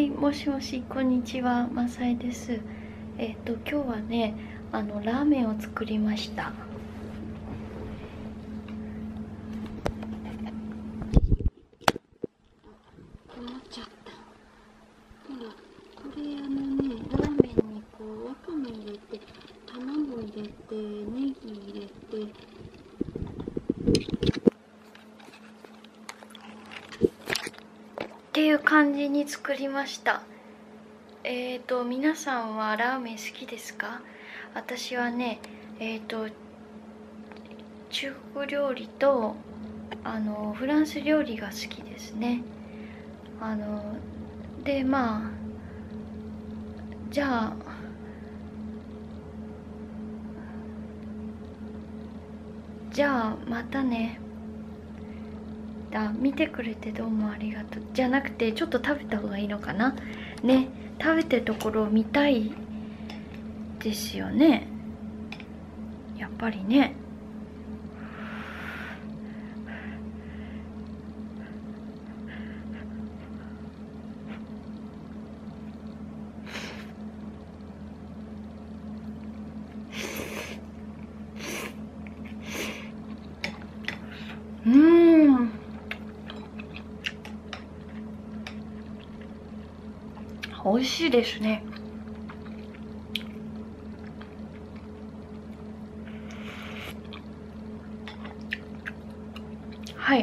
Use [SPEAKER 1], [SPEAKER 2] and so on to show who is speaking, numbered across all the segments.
[SPEAKER 1] い、もしもし、こんにちは、まさえです。今日はね、ラーメンを作りました。なっちゃった。ほら、これね、ラーメンにこう、わかめ入れて、卵入れて、ネギ入れて、っていう感じに作りました。皆さんはラーメン好きですか？私はね、中国料理とフランス料理が好きですね。でまあじゃあまたね。見てくれてどうもありがとう。じゃなくて、ちょっと食べた方がいいのかなね。食べてるところを見たいですよね、やっぱりね。美味しいですね。はい。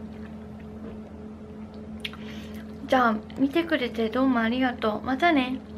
[SPEAKER 1] じゃあ見てくれてどうもありがとう。またね。